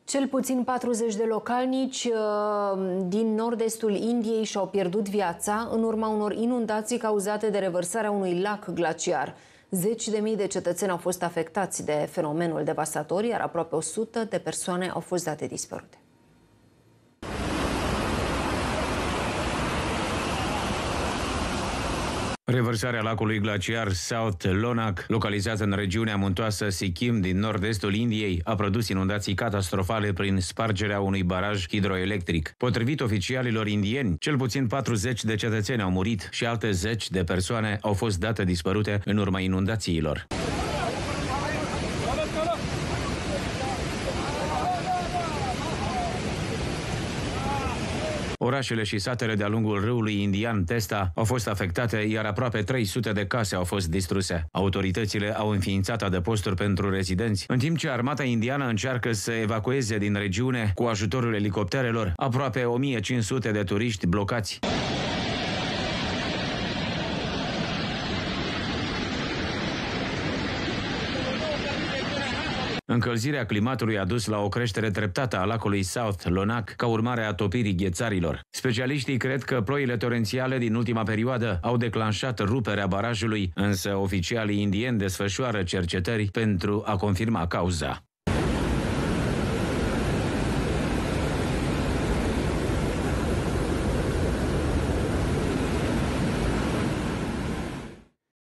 Cel puțin 40 de localnici din nord-estul Indiei și-au pierdut viața în urma unor inundații cauzate de revărsarea unui lac glaciar. Zeci de mii de cetățeni au fost afectați de fenomenul devastator, iar aproape 100 de persoane au fost date dispărute. Revărsarea lacului glaciar South Lonak, localizat în regiunea muntoasă Sikkim din nord-estul Indiei, a produs inundații catastrofale prin spargerea unui baraj hidroelectric. Potrivit oficialilor indieni, cel puțin 40 de cetățeni au murit și alte zeci de persoane au fost date dispărute în urma inundațiilor. Orașele și satele de-a lungul râului indian Testa au fost afectate, iar aproape 300 de case au fost distruse. Autoritățile au înființat adăposturi pentru rezidenți, în timp ce armata indiană încearcă să evacueze din regiune, cu ajutorul elicopterelor, aproape 1500 de turiști blocați. Încălzirea climatului a dus la o creștere treptată a lacului South Lonak ca urmare a topirii ghețarilor. Specialiștii cred că ploile torențiale din ultima perioadă au declanșat ruperea barajului, însă oficialii indieni desfășoară cercetări pentru a confirma cauza.